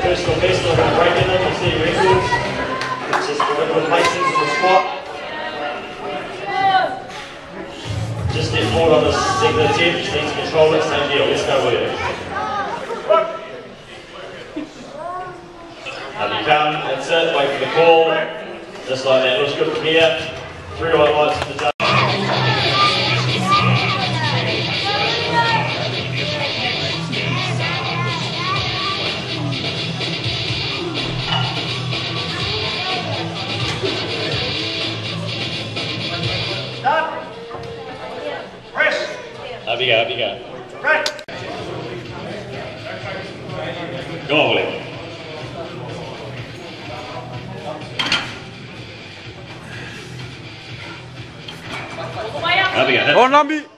personal best, I'm going to break in them and see records. It's just the places in the squat. Just step forward on the second attempt, just need to control it, same deal, let's go with it. Up you come, that's it, wait for the call. Just like that, looks good from here. 3 highlights for the judge. Up you go, up you go. Right. Go on, Willie. Up you go. Oh, Langi.